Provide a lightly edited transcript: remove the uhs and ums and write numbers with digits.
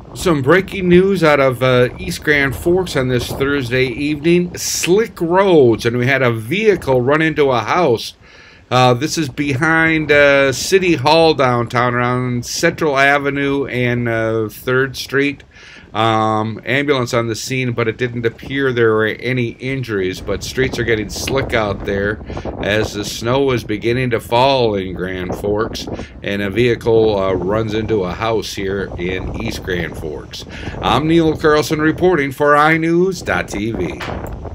Some breaking news out of East Grand Forks on this Thursday evening. Slick roads, and we had a vehicle run into a house. This is behind City Hall downtown, around Central Avenue and 3rd Street. Ambulance on the scene, but it didn't appear there were any injuries. But streets are getting slick out there as the snow is beginning to fall in Grand Forks, and a vehicle runs into a house here in East Grand Forks. I'm Neil Carlson reporting for iNewZ.TV.